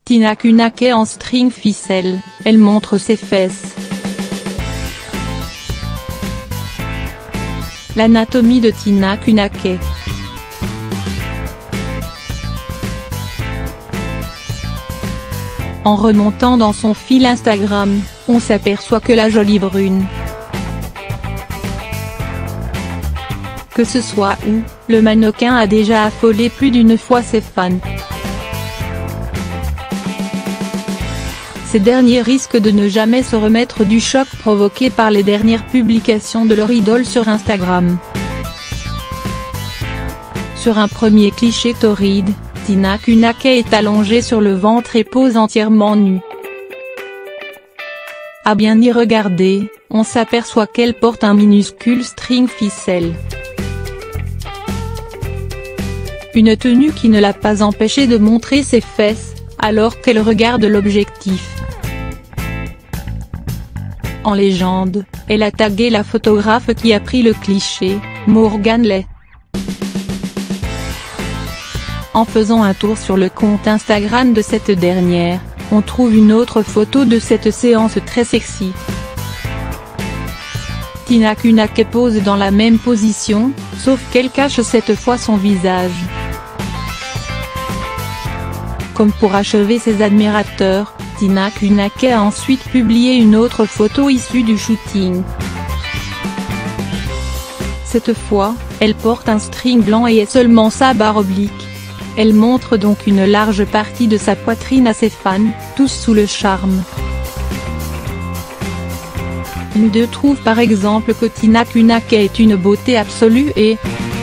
Tina Kunakey en string ficelle, elle montre ses fesses. L'anatomie de Tina Kunakey. En remontant dans son fil Instagram, on s'aperçoit que la jolie brune. Que ce soit où, le mannequin a déjà affolé plus d'une fois ses fans. Ces derniers risquent de ne jamais se remettre du choc provoqué par les dernières publications de leur idole sur Instagram. Sur un premier cliché torride, Tina Kunakey est allongée sur le ventre et pose entièrement nue. À bien y regarder, on s'aperçoit qu'elle porte un minuscule string ficelle. Une tenue qui ne l'a pas empêchée de montrer ses fesses, alors qu'elle regarde l'objectif. En légende, elle a tagué la photographe qui a pris le cliché, Morgan Lay. En faisant un tour sur le compte Instagram de cette dernière, on trouve une autre photo de cette séance très sexy. Tina Kunakey pose dans la même position, sauf qu'elle cache cette fois son visage. Comme pour achever ses admirateurs, Tina Kunakey a ensuite publié une autre photo issue du shooting. Cette fois, elle porte un string blanc et est seulement sa barre oblique. Elle montre donc une large partie de sa poitrine à ses fans, tous sous le charme. Nous deux trouvent par exemple que Tina Kunakey est une beauté absolue et